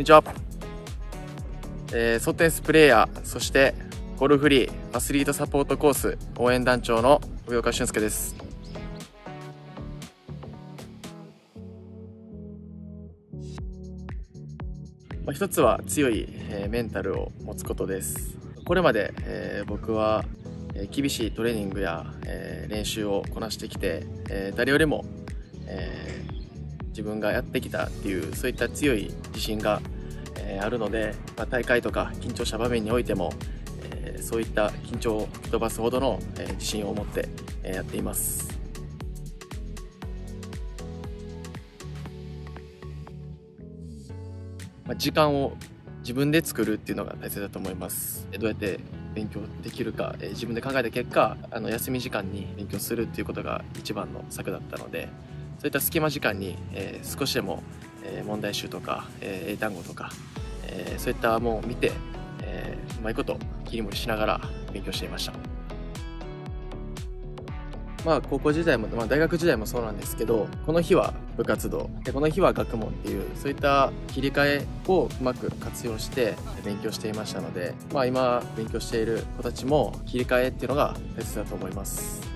にちは。ソッテンスプレイヤー、そしてゴルフリーアスリートサポートコース応援団長の上岡俊介です。一つは強いメンタルを持つことです。これまで僕は厳しいトレーニングや練習をこなしてきて、誰よりも自分がやってきたっていうそういった強い自信があるので、大会とか緊張した場面においてもそういった緊張を吹き飛ばすほどの自信を持ってやっています。時間を自分で作るっていうのが大切だと思います。どうやって勉強できるか自分で考えた結果、休み時間に勉強するっていうことが一番の策だったので、そういった隙間時間に少しでも問題集とか英単語とかそういったものを見てうまいこと切り盛りしながら勉強していました。高校時代も、大学時代もそうなんですけど、この日は部活動でこの日は学問っていうそういった切り替えをうまく活用して勉強していましたので、今勉強している子たちも切り替えっていうのが大切だと思います。